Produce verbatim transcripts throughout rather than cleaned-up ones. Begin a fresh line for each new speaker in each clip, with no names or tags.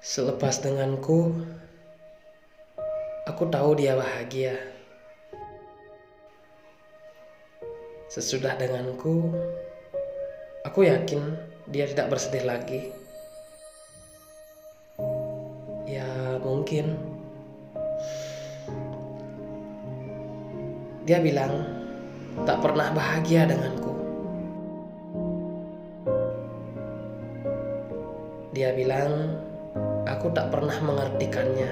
Selepas denganku, aku tahu dia bahagia. Sesudah denganku, aku yakin dia tidak bersedih lagi. Ya mungkin dia bilang tak pernah bahagia denganku. Dia bilang aku tak pernah mengertikannya,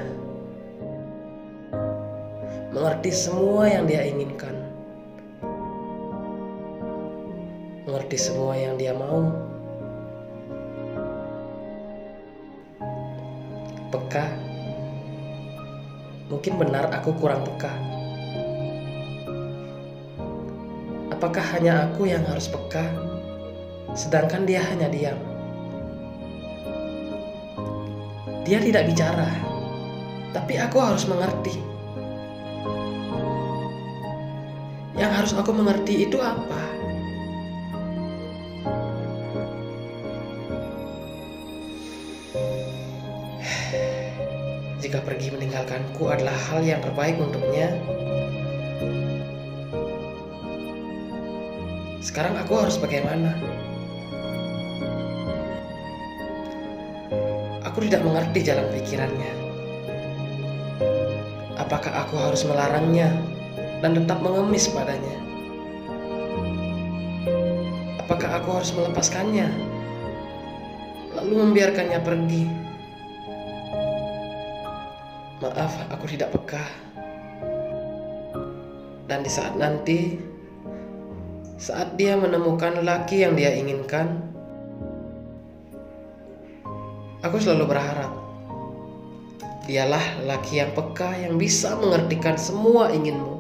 mengerti semua yang dia inginkan, mengerti semua yang dia mau. Peka, mungkin benar aku kurang peka. Apakah hanya aku yang harus peka, sedangkan dia hanya diam? Dia tidak bicara, tapi aku harus mengerti. Yang harus aku mengerti itu apa? Jika pergi meninggalkanku adalah hal yang terbaik untuknya, sekarang aku harus bagaimana? Aku tidak mengerti jalan pikirannya. Apakah aku harus melarangnya dan tetap mengemis padanya? Apakah aku harus melepaskannya lalu membiarkannya pergi? Maaf, aku tidak peka. Dan di saat nanti, saat dia menemukan lelaki yang dia inginkan, aku selalu berharap dialah lelaki yang peka yang bisa mengertikan semua inginmu.